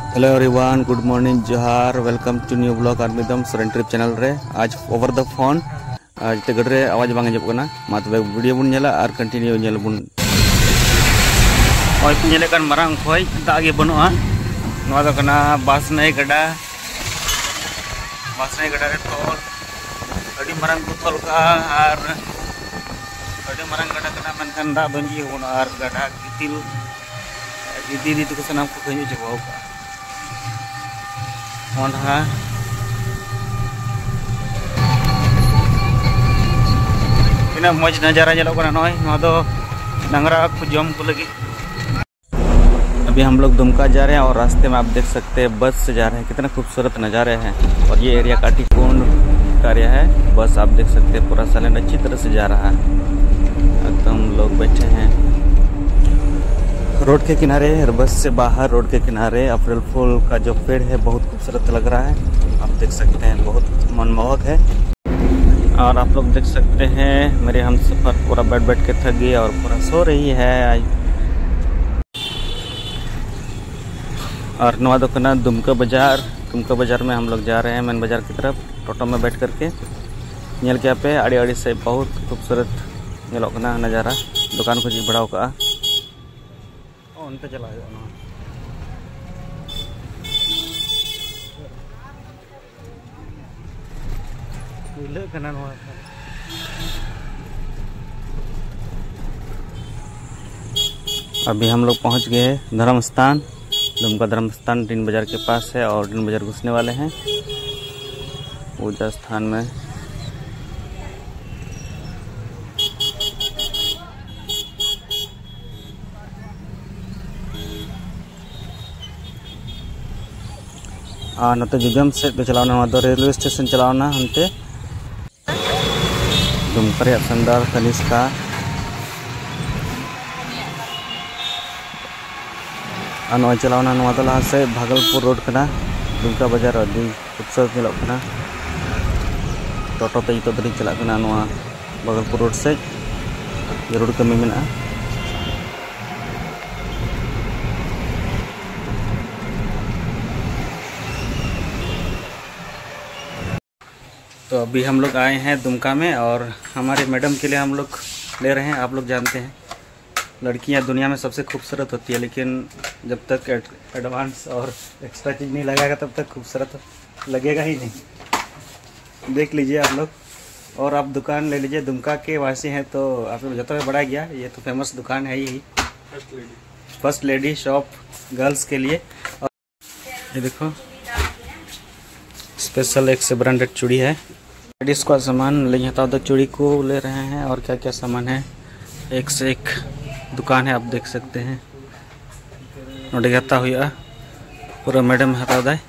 Hello everyone, good morning, जोहार, welcome to new blog आर्मीदम Soren trip channel रे। आज ओवर द फोन आज गड्रे आवाज बांग आजब कना मा तबे वीडियो बुन नेला और कंटिन्यू नेल बुन ओय नेले कान मारांग खोय दागे बनुआ नवा दो कना बास नै गडा रे तोल अडी मारांग को तोल का और अडी मारांग गडा कना मनकन दा बंजी होन और गडा गितिल दी तो सनाम को खंजो जवाब का ओंधा इना मौज नजारा चलो कना नय नवा दो डंगरा को जम को लगी। अभी हम लोग दुमका जा रहे हैं और रास्ते में आप देख सकते हैं बस से जा रहे हैं। कितना खूबसूरत नज़ारे हैं और ये एरिया काटीकोंड का एरिया है। बस आप देख सकते हैं पूरा सालन अच्छी तरह से जा रहा है। एकदम लोग बैठे हैं रोड के किनारे, बस से बाहर रोड के किनारे अप्रैल फूल का जो पेड़ है बहुत खूबसूरत लग रहा है। आप देख सकते हैं बहुत मनमोहक है। और आप लोग देख सकते हैं मेरे हम सफ़र पूरा बैठ के थक गई और पूरा सो रही है आज। और नवा दुकाना दुमका बाजार में हम लोग जा रहे हैं मेन बाजार की तरफ टोटो में बैठ करके। नेल के पे आड़ी आड़ी से बहुत खूबसूरत नेलोकना नज़ारा दुकान को जी बढ़ाव का उनते चला अभी हम लोग पहुंच गए हैं धर्म स्थान। दुमका धर्म स्थान डिन बाजार के पास है और डिन बाजार घुसने वाले हैं पूजा स्थान में। नते जुजम से चलावना रेलवे स्टेशन चलावना हंते दुमका संदर कनिष्का और चलावना लहा से भागलपुर रोड कना दुमका बाजार अभी खूबसूरत मिलना टोटो ते जो चला भागलपुर रोड से रोड कमी में। तो अभी हम लोग आए हैं दुमका में और हमारे मैडम के लिए हम लोग ले रहे हैं। आप लोग जानते हैं लड़कियां दुनिया में सबसे खूबसूरत होती है, लेकिन जब तक एडवांस और एक्स्ट्रा चीज़ नहीं लगाएगा तब तक खूबसूरत लगेगा ही नहीं। देख लीजिए आप लोग और आप दुकान ले लीजिए। दुमका के वासी हैं तो आप लोग जतरा बड़ा गया, ये तो फेमस दुकान है ही, फर्स्ट लेडी शॉप गर्ल्स के लिए। और ये देखो स्पेशल एक से ब्रांडेड चूड़ी है। लेडीज़ का सामान ले जाता तो चूड़ी को ले रहे हैं और क्या क्या सामान है एक से एक दुकान है। आप देख सकते हैं नोटे हता हुआ पूरा मैडम हता दाय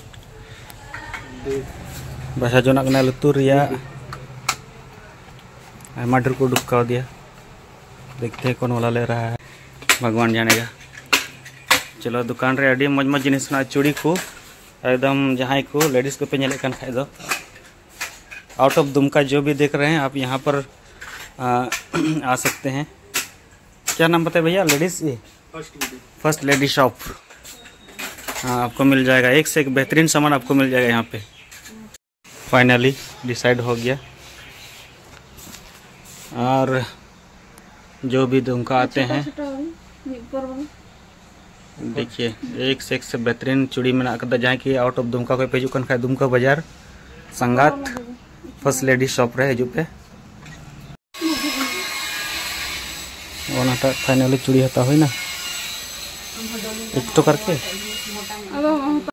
बासा जोना लुतुर आयमा ढेर को डुबका दिया। देखते हैं कौन वाला ले रहा है, भगवान जानेगा। चलो दुकान रे अड़ी मज मज जिनिस चूड़ी को एकदम जहाँ को लेडीज़ को पे नेले खान दो आउट ऑफ दुमका जो भी देख रहे हैं आप यहाँ पर आ सकते हैं। क्या नाम बताए भैया? लेडीज़ ये फर्स्ट लेडी शॉप। हाँ, आपको मिल जाएगा एक से एक बेहतरीन सामान आपको मिल जाएगा यहाँ पे। फाइनली डिसाइड हो गया और जो भी दुमका आते हैं देखिए एक से बेहतरीन चूड़ी में जहाँ की आउट ऑफ दुमका को पेजू कन खाए दुमका बाजार संगात फर्स्ट लेडी शॉप रहे हजू पे फाइनली चूड़ी हता हुई ना एक तो करके